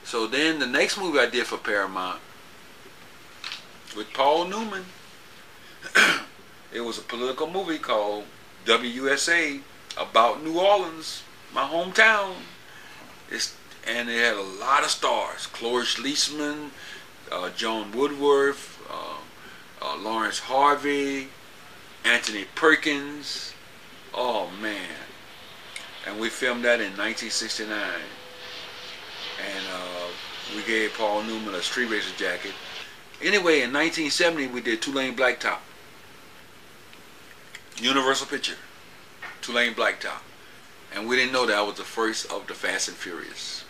So then the next movie I did for Paramount with Paul Newman, it was a political movie called WUSA, about New Orleans, my hometown. And it had a lot of stars: Cloris Leachman, Joan Woodworth, Lawrence Harvey, Anthony Perkins. Oh man! And we filmed that in 1969. And we gave Paul Newman a street racer jacket. Anyway, in 1970 we did Two-Lane Blacktop. Universal Picture, Two-Lane Blacktop. And we didn't know that was the first of the Fast and Furious.